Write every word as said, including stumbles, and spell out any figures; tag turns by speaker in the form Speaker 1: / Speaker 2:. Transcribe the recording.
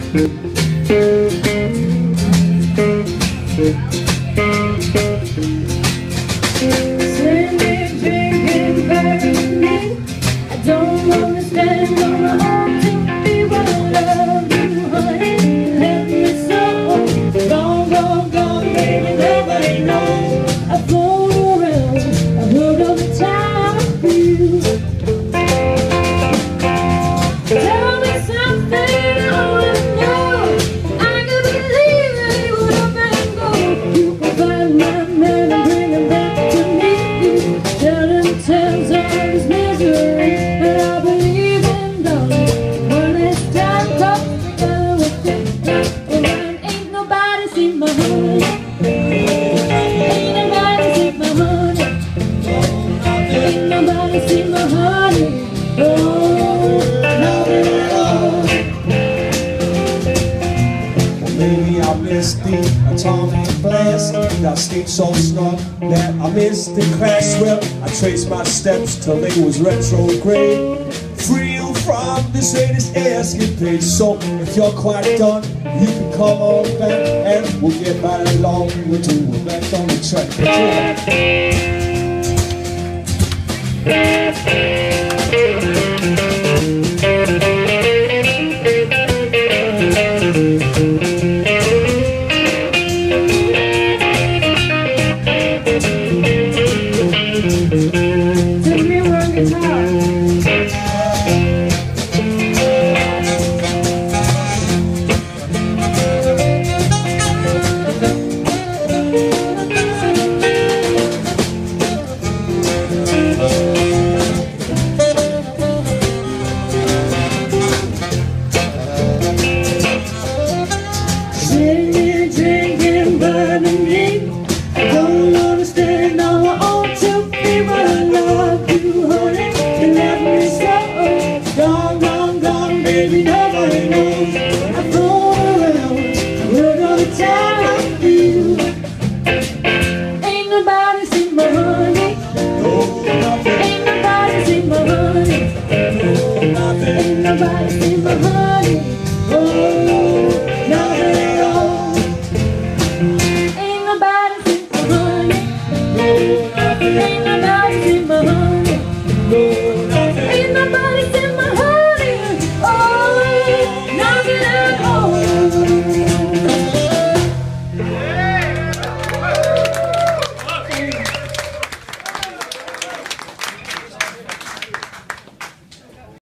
Speaker 1: I missed the atomic blast. I stayed so snug that I missed the crash. Well, I traced my steps till they was retrograde. Free you from this latest escapade. So if you're quite done, you can come on back and we'll get right along. We'll do it back on the track.